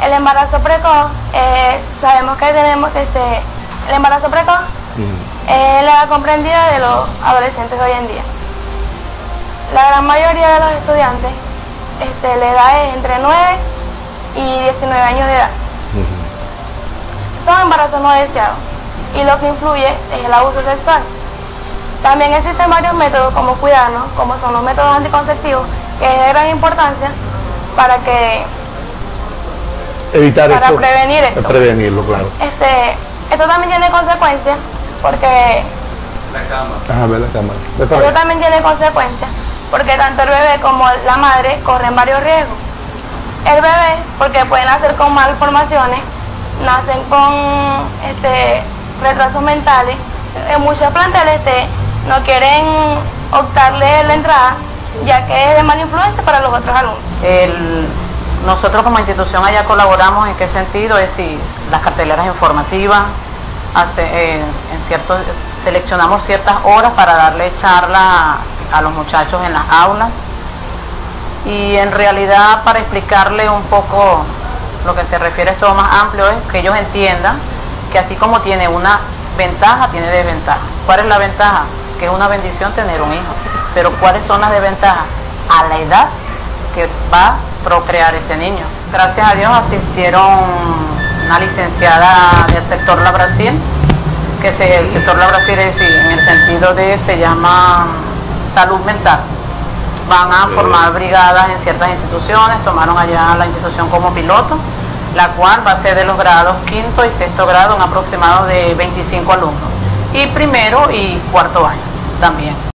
El embarazo precoz, sabemos que tenemos el embarazo precoz es la edad comprendida de los adolescentes de hoy en día. La gran mayoría de los estudiantes, la edad es entre 9 y 19 años de edad. Son embarazos no deseados y lo que influye es el abuso sexual. También existen varios métodos como cuidarnos, como son los métodos anticonceptivos, que es de gran importancia para prevenir esto. Prevenirlo, claro. Esto también tiene consecuencias porque esto también tiene consecuencias porque tanto el bebé como la madre corren varios riesgos. El bebé, porque pueden nacer con malformaciones, nacen con retrasos mentales. En muchos planteles no quieren optarle la entrada, ya que es de mala influencia para los otros alumnos. Nosotros como institución allá colaboramos en qué sentido, es decir, las carteleras informativas, seleccionamos ciertas horas para darle charla a los muchachos en las aulas y en realidad para explicarle un poco lo que se refiere a esto más amplio es que ellos entiendan que así como tiene una ventaja, tiene desventaja. ¿Cuál es la ventaja? Que es una bendición tener un hijo, pero ¿cuáles son las desventajas? A la edad que va a procrear ese niño. Gracias a Dios asistieron una licenciada del sector La Brasil, que el sector La Brasil es en el sentido de, se llama salud mental. Van a formar brigadas en ciertas instituciones, tomaron allá la institución como piloto, la cual va a ser de los grados quinto y sexto grado, un aproximado de 25 alumnos, y primero y cuarto año también.